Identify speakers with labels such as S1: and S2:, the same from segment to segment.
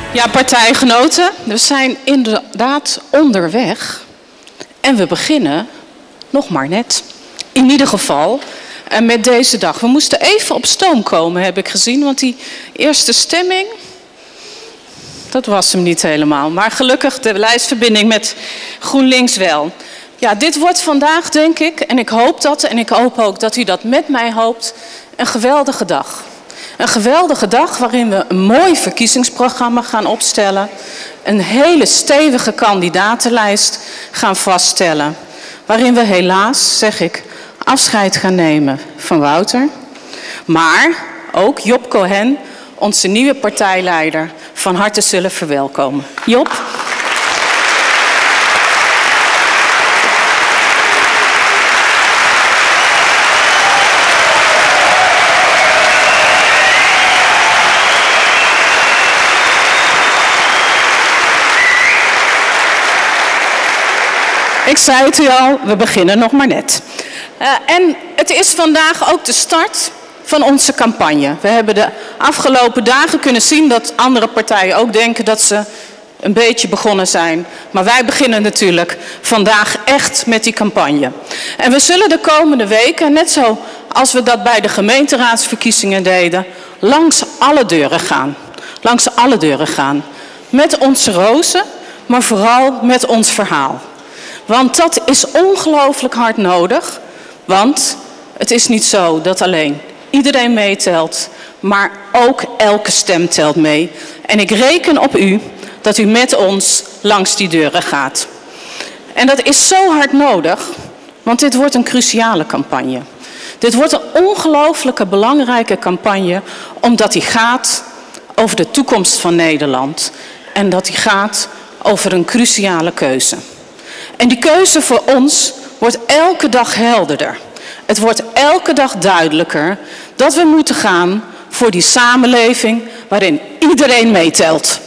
S1: Ja, partijgenoten, we zijn inderdaad onderweg en we beginnen nog maar net. In ieder geval met deze dag. We moesten even op stoom komen, heb ik gezien, want die eerste stemming, dat was hem niet helemaal. Maar gelukkig de lijstverbinding met GroenLinks wel. Ja, dit wordt vandaag, denk ik, en ik hoop dat, en ik hoop ook dat u dat met mij hoopt, een geweldige dag. Een geweldige dag waarin we een mooi verkiezingsprogramma gaan opstellen. Een hele stevige kandidatenlijst gaan vaststellen. Waarin we helaas, zeg ik, afscheid gaan nemen van Wouter. Maar ook Job Cohen, onze nieuwe partijleider, van harte zullen verwelkomen. Job. Ik zei het u al, we beginnen nog maar net. En het is vandaag ook de start van onze campagne. We hebben de afgelopen dagen kunnen zien dat andere partijen ook denken dat ze een beetje begonnen zijn. Maar wij beginnen natuurlijk vandaag echt met die campagne. En we zullen de komende weken, net zo als we dat bij de gemeenteraadsverkiezingen deden, langs alle deuren gaan. Langs alle deuren gaan. Met onze rozen, maar vooral met ons verhaal. Want dat is ongelooflijk hard nodig. Want het is niet zo dat alleen iedereen meetelt, maar ook elke stem telt mee. En ik reken op u dat u met ons langs die deuren gaat. En dat is zo hard nodig, want dit wordt een cruciale campagne. Dit wordt een ongelooflijke belangrijke campagne, omdat die gaat over de toekomst van Nederland. En dat die gaat over een cruciale keuze. En die keuze voor ons wordt elke dag helderder. Het wordt elke dag duidelijker dat we moeten gaan voor die samenleving waarin iedereen meetelt.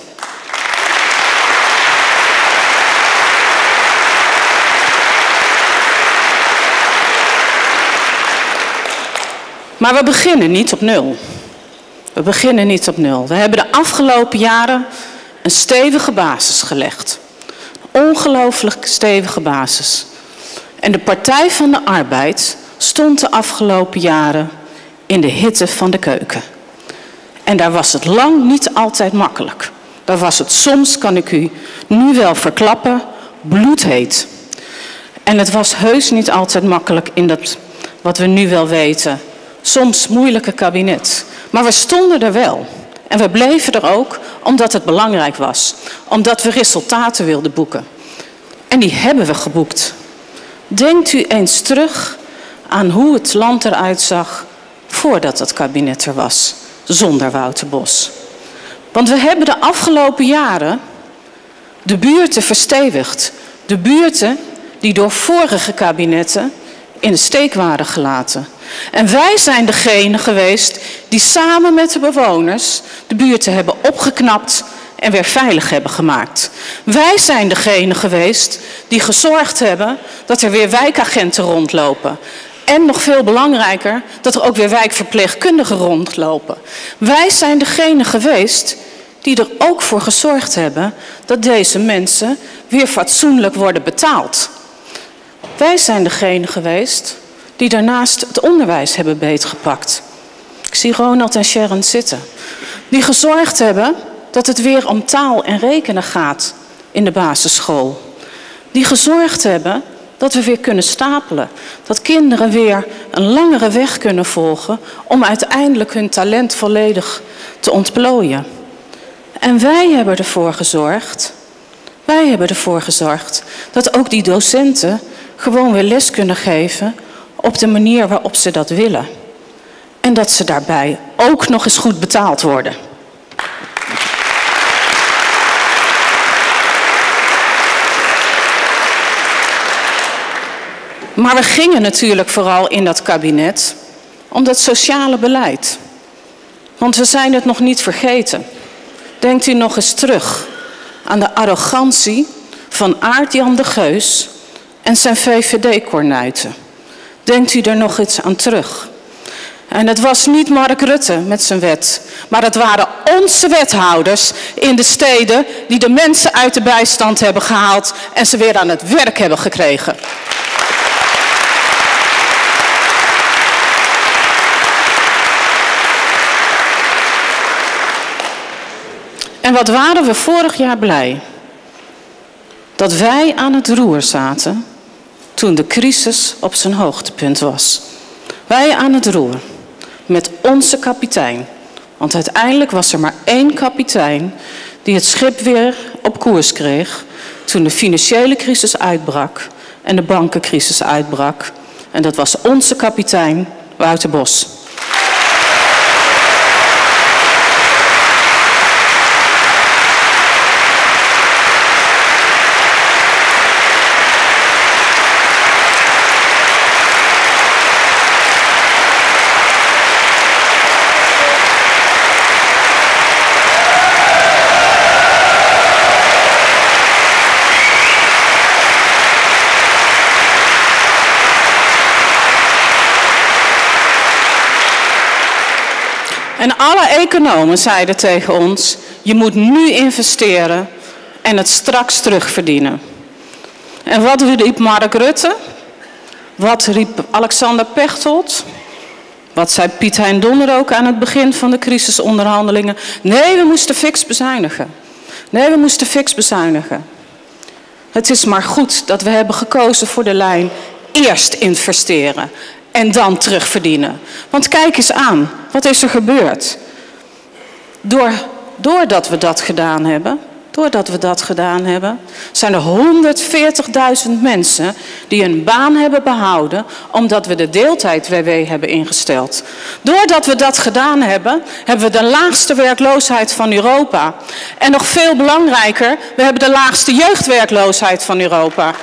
S1: Maar we beginnen niet op nul. We beginnen niet op nul. We hebben de afgelopen jaren een stevige basis gelegd. Ongelooflijk stevige basis. En de Partij van de Arbeid stond de afgelopen jaren in de hitte van de keuken. En daar was het lang niet altijd makkelijk. Daar was het soms, kan ik u nu wel verklappen, bloedheet. En het was heus niet altijd makkelijk in dat, wat we nu wel weten, soms moeilijke kabinet. Maar we stonden er wel. En we bleven er ook omdat het belangrijk was. Omdat we resultaten wilden boeken. En die hebben we geboekt. Denkt u eens terug aan hoe het land eruit zag voordat het kabinet er was. Zonder Wouter Bos. Want we hebben de afgelopen jaren de buurten verstevigd. De buurten die door vorige kabinetten in de steek waren gelaten. En wij zijn degene geweest die samen met de bewoners de buurten hebben opgeknapt en weer veilig hebben gemaakt. Wij zijn degene geweest die gezorgd hebben dat er weer wijkagenten rondlopen. En nog veel belangrijker, dat er ook weer wijkverpleegkundigen rondlopen. Wij zijn degene geweest die er ook voor gezorgd hebben dat deze mensen weer fatsoenlijk worden betaald. Wij zijn degene geweest die daarnaast het onderwijs hebben beetgepakt. Ik zie Ronald en Sharon zitten. Die gezorgd hebben dat het weer om taal en rekenen gaat in de basisschool. Die gezorgd hebben dat we weer kunnen stapelen. Dat kinderen weer een langere weg kunnen volgen om uiteindelijk hun talent volledig te ontplooien. En wij hebben ervoor gezorgd dat ook die docenten gewoon weer les kunnen geven op de manier waarop ze dat willen. En dat ze daarbij ook nog eens goed betaald worden. Maar we gingen natuurlijk vooral in dat kabinet om dat sociale beleid. Want we zijn het nog niet vergeten. Denkt u nog eens terug aan de arrogantie van Aart-Jan de Geus en zijn VVD-kornuiten. Denkt u er nog eens aan terug. En het was niet Mark Rutte met zijn wet, maar het waren onze wethouders in de steden die de mensen uit de bijstand hebben gehaald en ze weer aan het werk hebben gekregen. En wat waren we vorig jaar blij dat wij aan het roer zaten toen de crisis op zijn hoogtepunt was. Wij aan het roer met onze kapitein. Want uiteindelijk was er maar één kapitein die het schip weer op koers kreeg toen de financiële crisis uitbrak en de bankencrisis uitbrak. En dat was onze kapitein Wouter Bos. En alle economen zeiden tegen ons, je moet nu investeren en het straks terugverdienen. En wat riep Mark Rutte? Wat riep Alexander Pechtold? Wat zei Piet Hein Donner ook aan het begin van de crisisonderhandelingen? Nee, we moesten fix bezuinigen. Nee, we moesten fix bezuinigen. Het is maar goed dat we hebben gekozen voor de lijn eerst investeren en dan terugverdienen. Want kijk eens aan, wat is er gebeurd? Doordat we dat gedaan hebben, zijn er 140.000 mensen die een baan hebben behouden omdat we de deeltijd-WW hebben ingesteld. Doordat we dat gedaan hebben, hebben we de laagste werkloosheid van Europa. En nog veel belangrijker, we hebben de laagste jeugdwerkloosheid van Europa.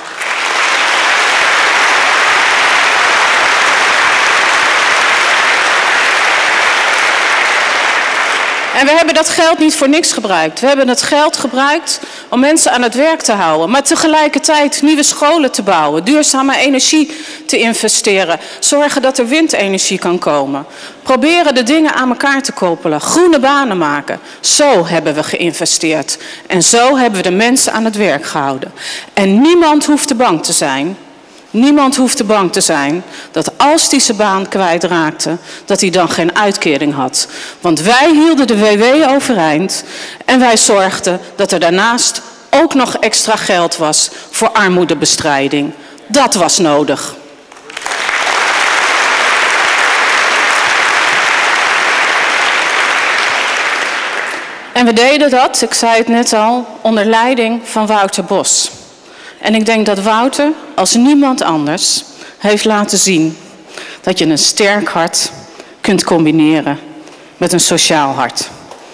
S1: En we hebben dat geld niet voor niks gebruikt. We hebben het geld gebruikt om mensen aan het werk te houden. Maar tegelijkertijd nieuwe scholen te bouwen. Duurzame energie te investeren. Zorgen dat er windenergie kan komen. Proberen de dingen aan elkaar te koppelen. Groene banen maken. Zo hebben we geïnvesteerd. En zo hebben we de mensen aan het werk gehouden. En niemand hoeft bang te zijn. Niemand hoeft bang te zijn dat als hij zijn baan kwijtraakte, dat hij dan geen uitkering had. Want wij hielden de WW overeind en wij zorgden dat er daarnaast ook nog extra geld was voor armoedebestrijding. Dat was nodig. En we deden dat, ik zei het net al, onder leiding van Wouter Bos. En ik denk dat Wouter, als niemand anders, heeft laten zien dat je een sterk hart kunt combineren met een sociaal hart.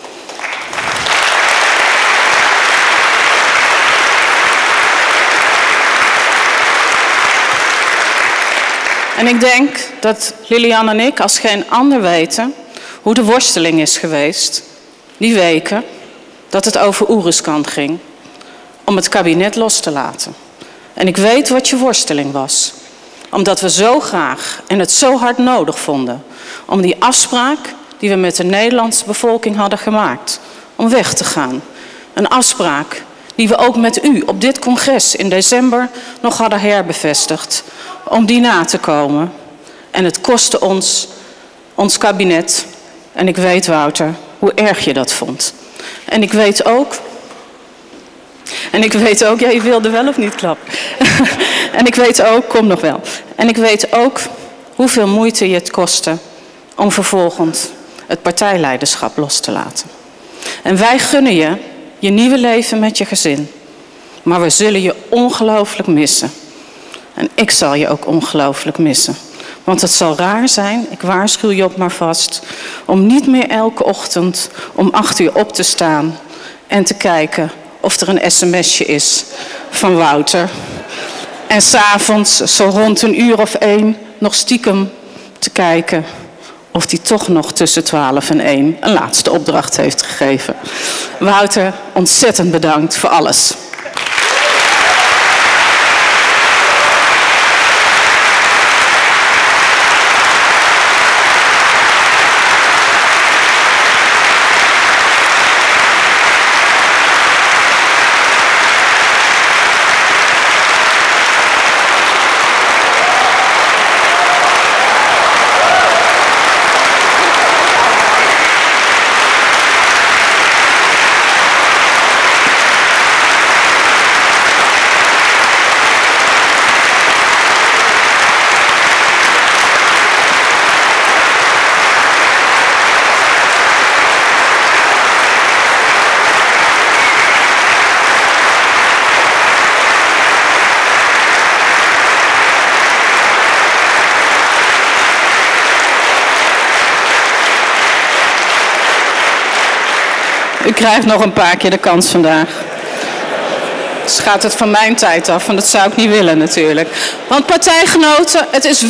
S1: En ik denk dat Lilian en ik als geen ander weten hoe de worsteling is geweest die weken dat het over Oeruzkan ging. Om het kabinet los te laten. En ik weet wat je worsteling was. Omdat we zo graag en het zo hard nodig vonden. Om die afspraak die we met de Nederlandse bevolking hadden gemaakt. Om weg te gaan. Een afspraak die we ook met u op dit congres in december nog hadden herbevestigd. Om die na te komen. En het kostte ons kabinet. En ik weet, Wouter, hoe erg je dat vond. En ik weet ook, ja, je wilde wel of niet klappen. En ik weet ook, kom nog wel. En ik weet ook hoeveel moeite je het kostte om vervolgens het partijleiderschap los te laten. En wij gunnen je je nieuwe leven met je gezin. Maar we zullen je ongelooflijk missen. En ik zal je ook ongelooflijk missen. Want het zal raar zijn, ik waarschuw je op maar vast, om niet meer elke ochtend om 8 uur op te staan en te kijken of er een sms'je is van Wouter. En 's avonds zo rond 1:00 nog stiekem te kijken of hij toch nog tussen 12 en 1 een laatste opdracht heeft gegeven. Wouter, ontzettend bedankt voor alles. U krijgt nog een paar keer de kans vandaag. Dus gaat het van mijn tijd af, want dat zou ik niet willen natuurlijk. Want partijgenoten, het is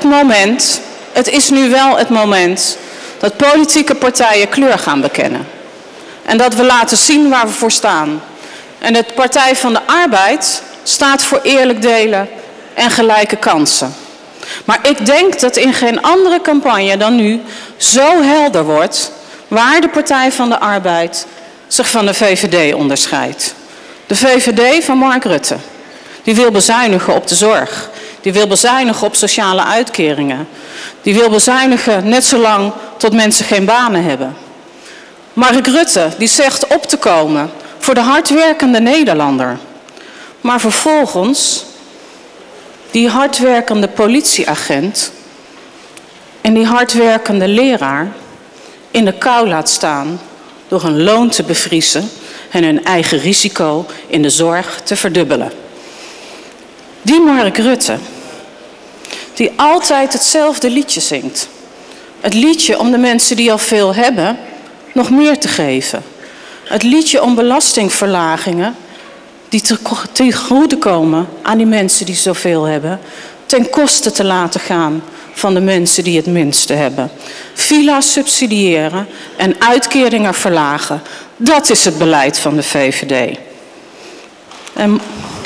S1: nu wel het moment dat politieke partijen kleur gaan bekennen. En dat we laten zien waar we voor staan. En de Partij van de Arbeid staat voor eerlijk delen en gelijke kansen. Maar ik denk dat in geen andere campagne dan nu zo helder wordt waar de Partij van de Arbeid zich van de VVD onderscheidt. De VVD van Mark Rutte, die wil bezuinigen op de zorg. Die wil bezuinigen op sociale uitkeringen. Die wil bezuinigen net zolang tot mensen geen banen hebben. Mark Rutte, die zegt op te komen voor de hardwerkende Nederlander. Maar vervolgens die hardwerkende politieagent en die hardwerkende leraar in de kou laat staan door hun loon te bevriezen en hun eigen risico in de zorg te verdubbelen. Die Mark Rutte, die altijd hetzelfde liedje zingt. Het liedje om de mensen die al veel hebben nog meer te geven. Het liedje om belastingverlagingen die ten goede komen aan die mensen die zoveel hebben, ten koste te laten gaan van de mensen die het minste hebben. Villa's subsidiëren en uitkeringen verlagen. Dat is het beleid van de VVD. En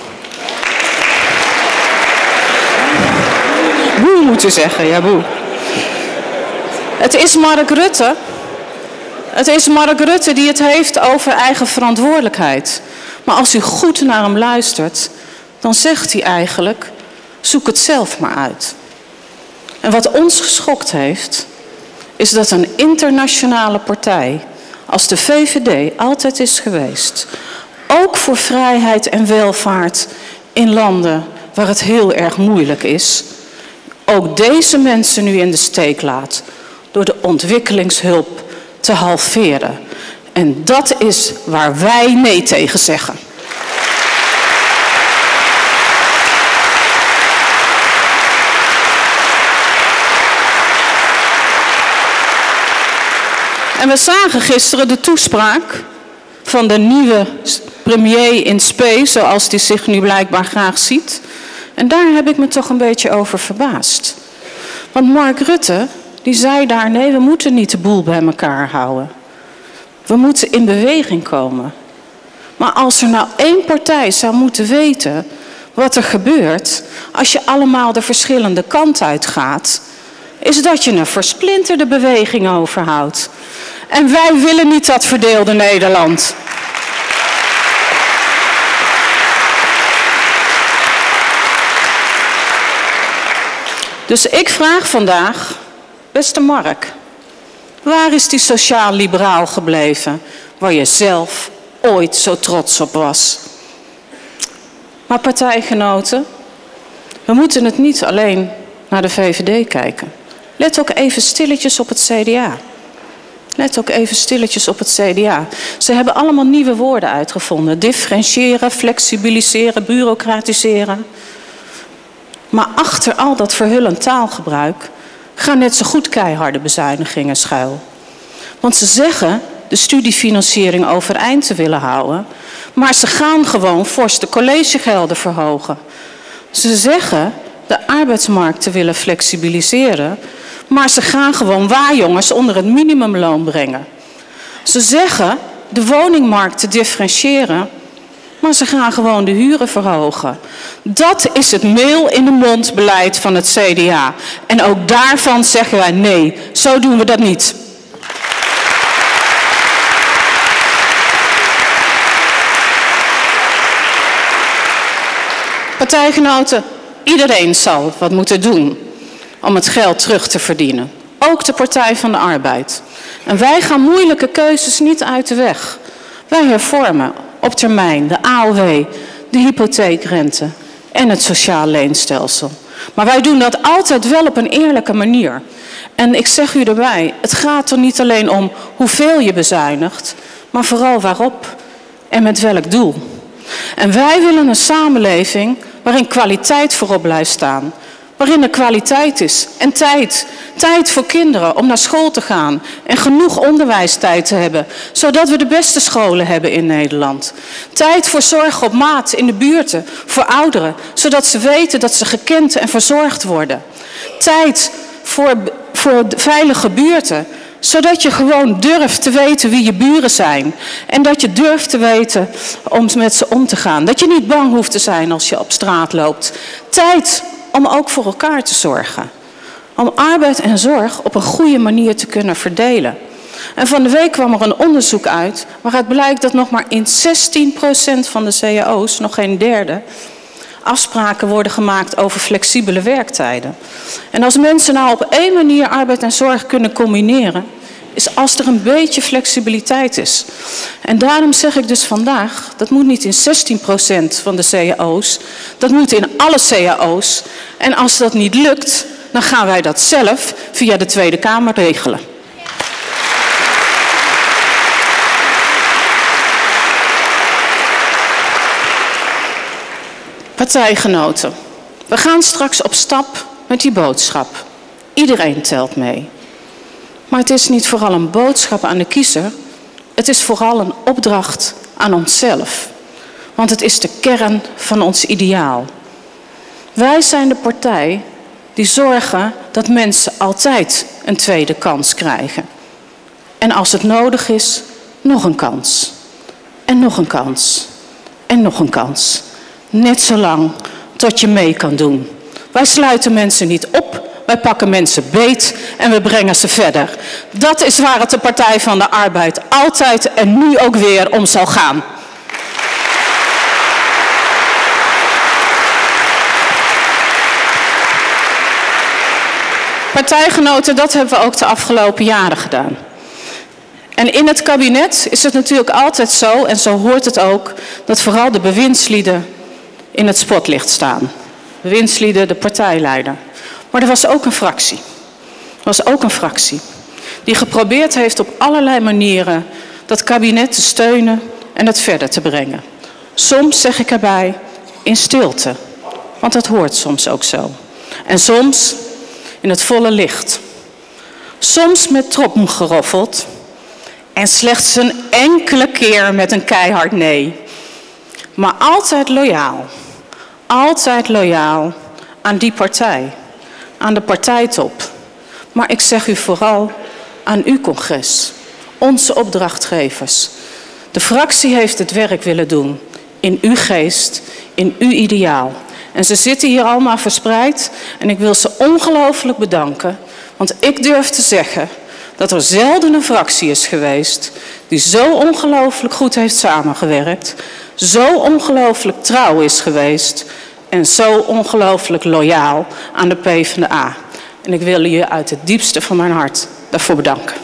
S1: boe moet u zeggen, ja boe. Het is Mark Rutte die het heeft over eigen verantwoordelijkheid. Maar als u goed naar hem luistert, dan zegt hij eigenlijk, zoek het zelf maar uit. En wat ons geschokt heeft, is dat een internationale partij als de VVD altijd is geweest, ook voor vrijheid en welvaart in landen waar het heel erg moeilijk is, ook deze mensen nu in de steek laat door de ontwikkelingshulp te halveren. En dat is waar wij nee tegen zeggen. En we zagen gisteren de toespraak van de nieuwe premier in spe, zoals die zich nu blijkbaar graag ziet. En daar heb ik me toch een beetje over verbaasd. Want Mark Rutte, die zei daar, nee, we moeten niet de boel bij elkaar houden. We moeten in beweging komen. Maar als er nou één partij zou moeten weten wat er gebeurt als je allemaal de verschillende kanten uitgaat, is dat je een versplinterde beweging overhoudt. En wij willen niet dat verdeelde Nederland. Dus ik vraag vandaag, beste Mark, waar is die sociaal-liberaal gebleven waar je zelf ooit zo trots op was? Maar partijgenoten, we moeten het niet alleen naar de VVD kijken. Let ook even stilletjes op het CDA. Let ook even stilletjes op het CDA. Ze hebben allemaal nieuwe woorden uitgevonden. Differentiëren, flexibiliseren, bureaucratiseren. Maar achter al dat verhullend taalgebruik gaan net zo goed keiharde bezuinigingen schuil. Want ze zeggen de studiefinanciering overeind te willen houden, maar ze gaan gewoon fors de collegegelden verhogen. Ze zeggen de arbeidsmarkt te willen flexibiliseren, maar ze gaan gewoon waarjongens onder het minimumloon brengen. Ze zeggen de woningmarkt te differentiëren, maar ze gaan gewoon de huren verhogen. Dat is het meel in de mond beleid van het CDA. En ook daarvan zeggen wij nee, zo doen we dat niet. Partijgenoten, iedereen zal wat moeten doen om het geld terug te verdienen. Ook de Partij van de Arbeid. En wij gaan moeilijke keuzes niet uit de weg. Wij hervormen op termijn de AOW, de hypotheekrente en het sociaal leenstelsel. Maar wij doen dat altijd wel op een eerlijke manier. En ik zeg u erbij, het gaat er niet alleen om hoeveel je bezuinigt, maar vooral waarop en met welk doel. En wij willen een samenleving waarin kwaliteit voorop blijft staan. waarin er kwaliteit is en tijd. Tijd voor kinderen om naar school te gaan en genoeg onderwijstijd te hebben, zodat we de beste scholen hebben in Nederland. Tijd voor zorg op maat in de buurten, voor ouderen, zodat ze weten dat ze gekend en verzorgd worden. Tijd voor veilige buurten, zodat je gewoon durft te weten wie je buren zijn. En dat je durft te weten om met ze om te gaan. Dat je niet bang hoeft te zijn als je op straat loopt. Tijd om ook voor elkaar te zorgen. Om arbeid en zorg op een goede manier te kunnen verdelen. En van de week kwam er een onderzoek uit waaruit blijkt dat nog maar in 16% van de cao's, nog geen derde, afspraken worden gemaakt over flexibele werktijden. En als mensen nou op één manier arbeid en zorg kunnen combineren, is als er een beetje flexibiliteit is. En daarom zeg ik dus vandaag, dat moet niet in 16% van de cao's, dat moet in alle cao's. En als dat niet lukt, dan gaan wij dat zelf via de Tweede Kamer regelen. Partijgenoten, we gaan straks op stap met die boodschap. Iedereen telt mee. Maar het is niet vooral een boodschap aan de kiezer, het is vooral een opdracht aan onszelf. Want het is de kern van ons ideaal. Wij zijn de partij die zorgen dat mensen altijd een tweede kans krijgen. En als het nodig is, nog een kans. En nog een kans. En nog een kans. Net zolang tot je mee kan doen. Wij sluiten mensen niet op, wij pakken mensen beet en we brengen ze verder. Dat is waar het de Partij van de Arbeid altijd en nu ook weer om zal gaan. Partijgenoten, dat hebben we ook de afgelopen jaren gedaan. En in het kabinet is het natuurlijk altijd zo, en zo hoort het ook, dat vooral de bewindslieden in het spotlicht staan. Bewindslieden, de partijleider. Maar er was ook een fractie. Er was ook een fractie die geprobeerd heeft op allerlei manieren dat kabinet te steunen en het verder te brengen. Soms, zeg ik erbij, in stilte. Want dat hoort soms ook zo. En soms in het volle licht. Soms met troppen geroffeld. En slechts een enkele keer met een keihard nee. Maar altijd loyaal. Altijd loyaal aan die partij. Aan de partijtop. Maar ik zeg u vooral aan uw congres. Onze opdrachtgevers. De fractie heeft het werk willen doen. In uw geest. In uw ideaal. En ze zitten hier allemaal verspreid. En ik wil ze ongelooflijk bedanken. Want ik durf te zeggen dat er zelden een fractie is geweest die zo ongelooflijk goed heeft samengewerkt. Zo ongelooflijk trouw is geweest. En zo ongelooflijk loyaal aan de PvdA. En ik wil jullie uit het diepste van mijn hart daarvoor bedanken.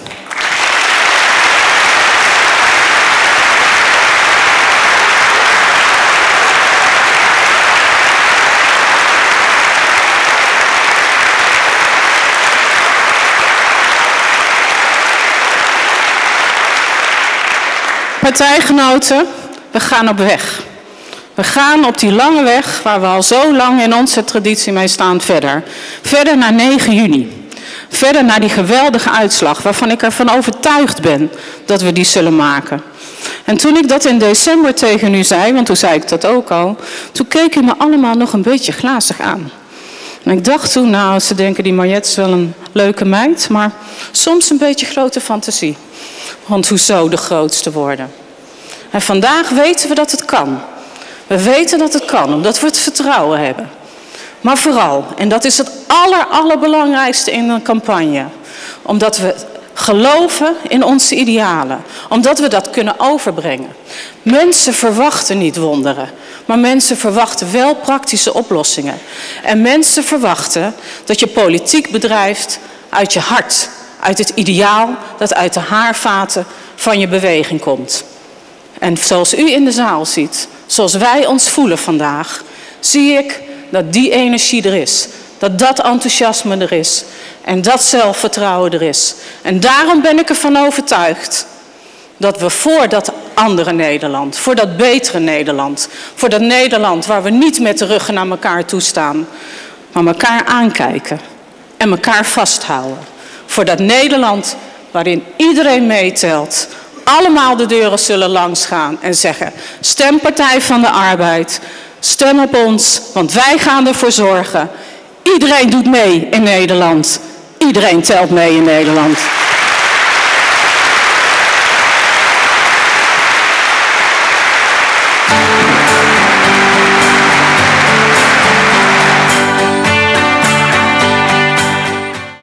S1: Partijgenoten, we gaan op weg. We gaan op die lange weg waar we al zo lang in onze traditie mee staan verder. Verder naar 9 juni. Verder naar die geweldige uitslag waarvan ik ervan overtuigd ben dat we die zullen maken. En toen ik dat in december tegen u zei, want toen zei ik dat ook al, toen keek u me allemaal nog een beetje glazig aan. En ik dacht toen, nou, ze denken die Mariette is wel een leuke meid, maar soms een beetje grote fantasie. Want hoezo de grootste worden? En vandaag weten we dat het kan. We weten dat het kan, omdat we het vertrouwen hebben. Maar vooral, en dat is het allerbelangrijkste in een campagne, omdat we geloven in onze idealen. Omdat we dat kunnen overbrengen. Mensen verwachten niet wonderen, maar mensen verwachten wel praktische oplossingen. En mensen verwachten dat je politiek bedrijft uit je hart, uit het ideaal dat uit de haarvaten van je beweging komt. En zoals u in de zaal ziet, zoals wij ons voelen vandaag, zie ik dat die energie er is. Dat dat enthousiasme er is. En dat zelfvertrouwen er is. En daarom ben ik ervan overtuigd dat we voor dat andere Nederland, voor dat betere Nederland, voor dat Nederland waar we niet met de ruggen naar elkaar toestaan, maar elkaar aankijken en elkaar vasthouden. Voor dat Nederland waarin iedereen meetelt, allemaal de deuren zullen langsgaan en zeggen: stem Partij van de Arbeid, stem op ons, want wij gaan ervoor zorgen. Iedereen doet mee in Nederland. Iedereen telt mee in Nederland.